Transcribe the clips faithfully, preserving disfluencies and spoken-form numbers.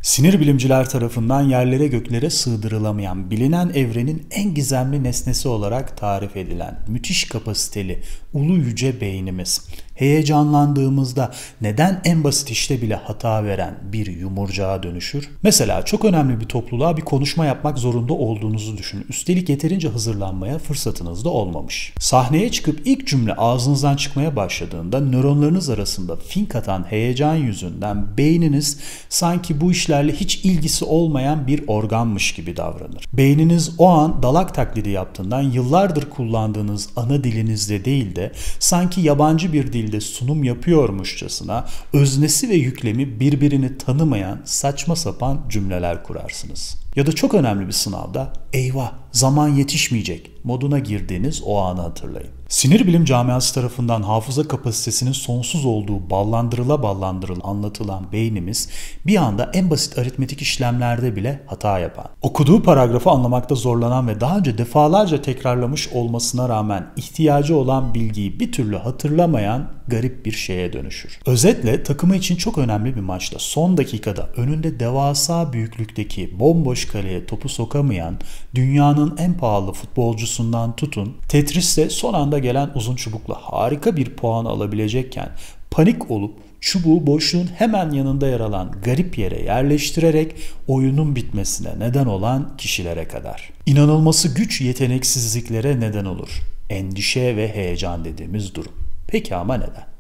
Sinir bilimciler tarafından yerlere göklere sığdırılamayan, bilinen evrenin en gizemli nesnesi olarak tarif edilen müthiş kapasiteli, ulu yüce beynimiz, heyecanlandığımızda neden en basit işte bile hata veren bir yumurcağa dönüşür? Mesela çok önemli bir topluluğa bir konuşma yapmak zorunda olduğunuzu düşünün. Üstelik yeterince hazırlanmaya fırsatınız da olmamış. Sahneye çıkıp ilk cümle ağzınızdan çıkmaya başladığında nöronlarınız arasında fink atan heyecan yüzünden beyniniz sanki bu işlerle hiç ilgisi olmayan bir organmış gibi davranır. Beyniniz o an dalak taklidi yaptığından yıllardır kullandığınız ana dilinizde değil de sanki yabancı bir dilde sunum yapıyormuşçasına öznesi ve yüklemi birbirini tanımayan saçma sapan cümleler kurarsınız. Ya da çok önemli bir sınavda eyvah zaman yetişmeyecek moduna girdiğiniz o anı hatırlayın. Sinir bilim camiası tarafından hafıza kapasitesinin sonsuz olduğu ballandırıla ballandırıla anlatılan beynimiz bir anda en basit aritmetik işlemlerde bile hata yapan, okuduğu paragrafı anlamakta zorlanan ve daha önce defalarca tekrarlamış olmasına rağmen ihtiyacı olan bilgiyi bir türlü hatırlamayan garip bir şeye dönüşür. Özetle takımı için çok önemli bir maçta son dakikada önünde devasa büyüklükteki bomboş kaleye topu sokamayan dünyanın en pahalı futbolcusundan tutun Tetris'te son anda gelen uzun çubukla harika bir puan alabilecekken panik olup çubuğu boşluğun hemen yanında yer alan garip yere yerleştirerek oyunun bitmesine neden olan kişilere kadar. İnanılması güç yeteneksizliklere neden olur. Endişe ve heyecan dediğimiz durum. Peki ama neden?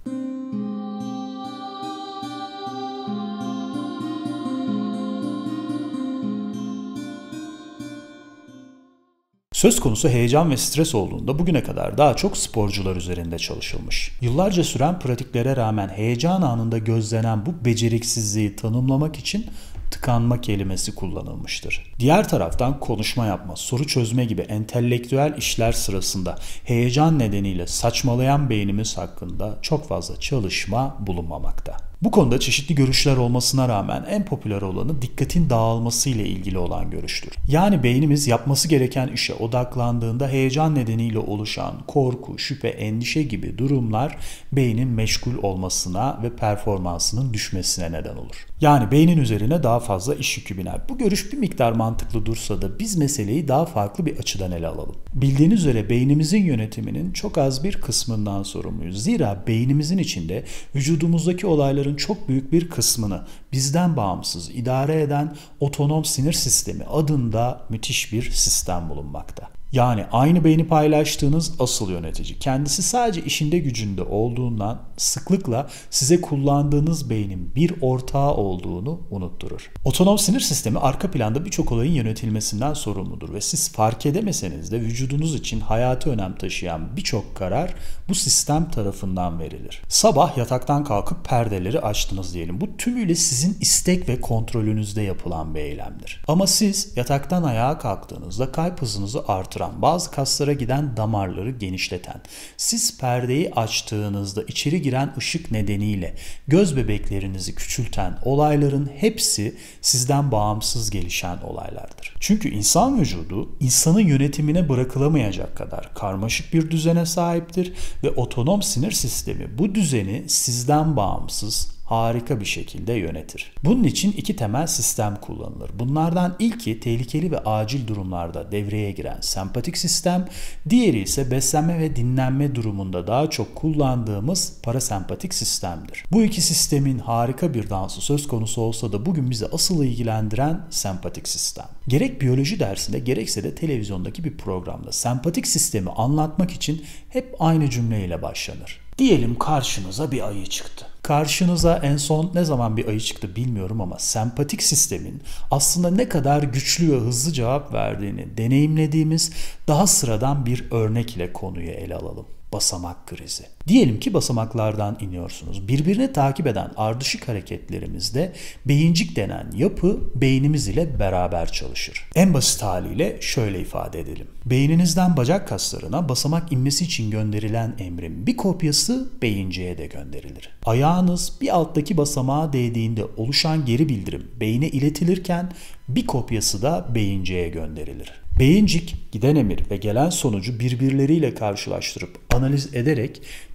Söz konusu heyecan ve stres olduğunda bugüne kadar daha çok sporcular üzerinde çalışılmış. Yıllarca süren pratiklere rağmen heyecan anında gözlenen bu beceriksizliği tanımlamak için tıkanma kelimesi kullanılmıştır. Diğer taraftan konuşma yapma, soru çözme gibi entelektüel işler sırasında heyecan nedeniyle saçmalayan beynimiz hakkında çok fazla çalışma bulunmamakta. Bu konuda çeşitli görüşler olmasına rağmen en popüler olanı dikkatin dağılması ile ilgili olan görüştür. Yani beynimiz yapması gereken işe odaklandığında heyecan nedeniyle oluşan korku, şüphe, endişe gibi durumlar beynin meşgul olmasına ve performansının düşmesine neden olur. Yani beynin üzerine daha fazla iş yükü biner. Bu görüş bir miktar mantıklı dursa da biz meseleyi daha farklı bir açıdan ele alalım. Bildiğiniz üzere beynimizin yönetiminin çok az bir kısmından sorumluyuz. Zira beynimizin içinde vücudumuzdaki olayların çok büyük bir kısmını bizden bağımsız idare eden otonom sinir sistemi adında müthiş bir sistem bulunmakta. Yani aynı beyni paylaştığınız asıl yönetici kendisi sadece işinde gücünde olduğundan sıklıkla size kullandığınız beynin bir ortağı olduğunu unutturur. Otonom sinir sistemi arka planda birçok olayın yönetilmesinden sorumludur ve siz fark edemeseniz de vücudunuz için hayati önem taşıyan birçok karar bu sistem tarafından verilir. Sabah yataktan kalkıp perdeleri açtınız diyelim. Bu tümüyle sizin istek ve kontrolünüzde yapılan bir eylemdir. Ama siz yataktan ayağa kalktığınızda kalp hızınızı artıran, bazı kaslara giden damarları genişleten, siz perdeyi açtığınızda içeri giren ışık nedeniyle göz bebeklerinizi küçülten olayların hepsi sizden bağımsız gelişen olaylardır. Çünkü insan vücudu insanın yönetimine bırakılamayacak kadar karmaşık bir düzene sahiptir ve otonom sinir sistemi bu düzeni sizden bağımsız, harika bir şekilde yönetir. Bunun için iki temel sistem kullanılır. Bunlardan ilki tehlikeli ve acil durumlarda devreye giren sempatik sistem, diğeri ise beslenme ve dinlenme durumunda daha çok kullandığımız parasempatik sistemdir. Bu iki sistemin harika bir dansı söz konusu olsa da bugün bizi asıl ilgilendiren sempatik sistem. Gerek biyoloji dersinde gerekse de televizyondaki bir programda sempatik sistemi anlatmak için hep aynı cümleyle başlanır. Diyelim karşınıza bir ayı çıktı. Karşınıza en son ne zaman bir ayı çıktı bilmiyorum ama sempatik sistemin aslında ne kadar güçlü ve hızlı cevap verdiğini deneyimlediğimiz daha sıradan bir örnek ile konuyu ele alalım. Basamak krizi. Diyelim ki basamaklardan iniyorsunuz. Birbirini takip eden ardışık hareketlerimizde beyincik denen yapı beynimiz ile beraber çalışır. En basit haliyle şöyle ifade edelim. Beyninizden bacak kaslarına basamak inmesi için gönderilen emrin bir kopyası beyinciğe de gönderilir. Ayağınız bir alttaki basamağa değdiğinde oluşan geri bildirim beyne iletilirken bir kopyası da beyinciğe gönderilir. Beyincik giden emir ve gelen sonucu birbirleriyle karşılaştırıp analiz ederek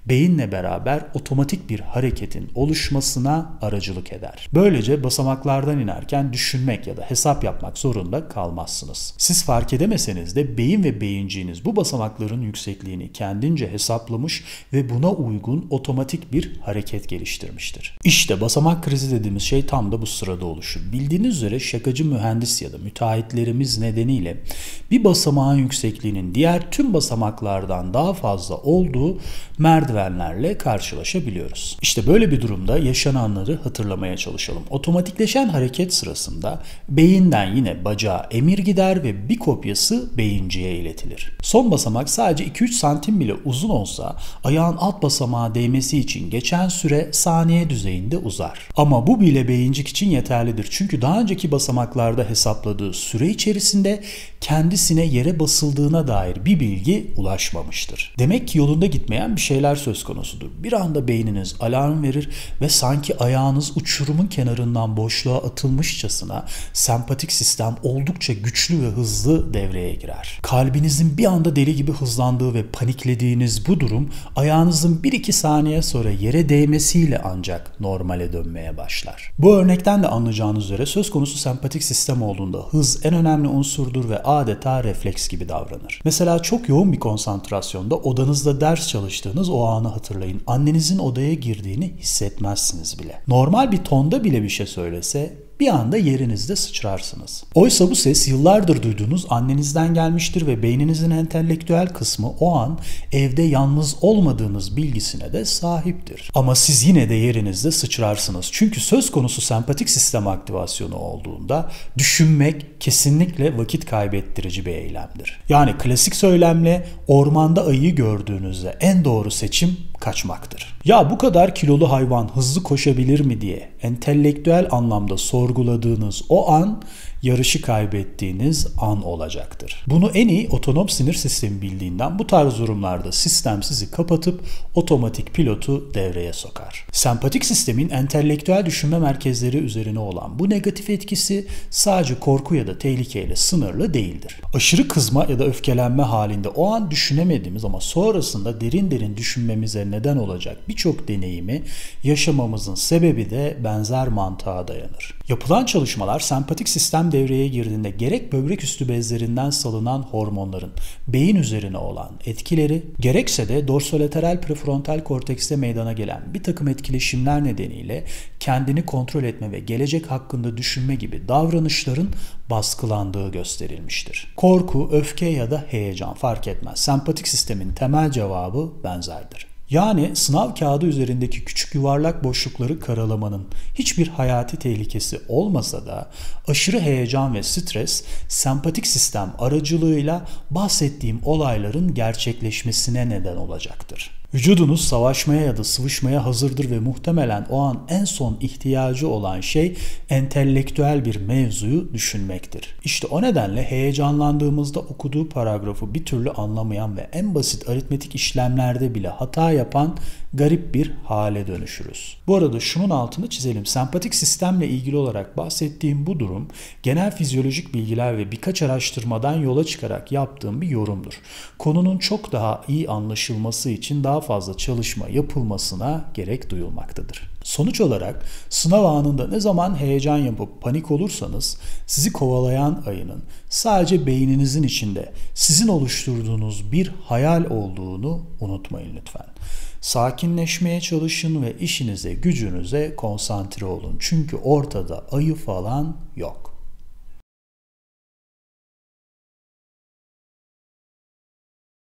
beyinle beraber otomatik bir hareketin oluşmasına aracılık eder. Böylece basamaklardan inerken düşünmek ya da hesap yapmak zorunda kalmazsınız. Siz fark edemeseniz de beyin ve beyinciğiniz bu basamakların yüksekliğini kendince hesaplamış ve buna uygun otomatik bir hareket geliştirmiştir. İşte basamak krizi dediğimiz şey tam da bu sırada oluşur. Bildiğiniz üzere şakacı mühendis ya da müteahhitlerimiz nedeniyle bir basamağın yüksekliğinin diğer tüm basamaklardan daha fazla olduğu merdivenlerle karşılaşabiliyoruz. İşte böyle bir durumda yaşananları hatırlamaya çalışalım. Otomatikleşen hareket sırasında beyinden yine bacağa emir gider ve bir kopyası beyinciye iletilir. Son basamak sadece iki üç santim bile uzun olsa ayağın alt basamağa değmesi için geçen süre saniye düzeyinde uzar. Ama bu bile beyincik için yeterlidir. Çünkü daha önceki basamaklarda hesapladığı süre içerisinde kendisine yere basıldığına dair bir bilgi ulaşmamıştır. Demek ki yolunda gitmeyen bir şeyler söz konusudur. Bir anda beyniniz alarm verir ve sanki ayağınız uçurumun kenarından boşluğa atılmışçasına sempatik sistem oldukça güçlü ve hızlı devreye girer. Kalbinizin bir anda deli gibi hızlandığı ve paniklediğiniz bu durum ayağınızın bir iki saniye sonra yere değmesiyle ancak normale dönmeye başlar. Bu örnekten de anlayacağınız üzere söz konusu sempatik sistem olduğunda hız en önemli unsurdur ve adeta refleks gibi davranır. Mesela çok yoğun bir konsantrasyonda odanızda ders çalıştığınız o anı hatırlayın. Annenizin odaya girdiğini hissetmezsiniz bile. Normal bir tonda bile bir şey söylese bir anda yerinizde sıçrarsınız. Oysa bu ses yıllardır duyduğunuz annenizden gelmiştir ve beyninizin entelektüel kısmı o an evde yalnız olmadığınız bilgisine de sahiptir. Ama siz yine de yerinizde sıçrarsınız. Çünkü söz konusu sempatik sistem aktivasyonu olduğunda düşünmek kesinlikle vakit kaybettirici bir eylemdir. Yani klasik söylemle ormanda ayıyı gördüğünüzde en doğru seçim kaçmaktır. Ya bu kadar kilolu hayvan hızlı koşabilir mi diye entelektüel anlamda sorguladığınız o an yarışı kaybettiğiniz an olacaktır. Bunu en iyi otonom sinir sistemi bildiğinden bu tarz durumlarda sistem sizi kapatıp otomatik pilotu devreye sokar. Sempatik sistemin entelektüel düşünme merkezleri üzerine olan bu negatif etkisi sadece korku ya da tehlikeyle sınırlı değildir. Aşırı kızma ya da öfkelenme halinde o an düşünemediğimiz ama sonrasında derin derin düşünmemize neden olacak birçok deneyimi yaşamamızın sebebi de benzer mantığa dayanır. Yapılan çalışmalar sempatik sistem devreye girdiğinde gerek böbrek üstü bezlerinden salınan hormonların beyin üzerine olan etkileri, gerekse de dorsolateral prefrontal kortekste meydana gelen bir takım etkileşimler nedeniyle kendini kontrol etme ve gelecek hakkında düşünme gibi davranışların baskılandığı gösterilmiştir. Korku, öfke ya da heyecan fark etmez. Sempatik sistemin temel cevabı benzerdir. Yani sınav kağıdı üzerindeki küçük yuvarlak boşlukları karalamanın hiçbir hayati tehlikesi olmasa da aşırı heyecan ve stres sempatik sistem aracılığıyla bahsettiğim olayların gerçekleşmesine neden olacaktır. Vücudunuz savaşmaya ya da sıvışmaya hazırdır ve muhtemelen o an en son ihtiyacı olan şey entelektüel bir mevzuyu düşünmektir. İşte o nedenle heyecanlandığımızda okuduğu paragrafı bir türlü anlamayan ve en basit aritmetik işlemlerde bile hata yapan garip bir hale dönüşürüz. Bu arada şunun altını çizelim. Sempatik sistemle ilgili olarak bahsettiğim bu durum genel fizyolojik bilgiler ve birkaç araştırmadan yola çıkarak yaptığım bir yorumdur. Konunun çok daha iyi anlaşılması için daha fazla çalışma yapılmasına gerek duyulmaktadır. Sonuç olarak sınav anında ne zaman heyecan yapıp panik olursanız sizi kovalayan ayının sadece beyninizin içinde sizin oluşturduğunuz bir hayal olduğunu unutmayın lütfen. Sakinleşmeye çalışın ve işinize, gücünüze konsantre olun. Çünkü ortada ayı falan yok.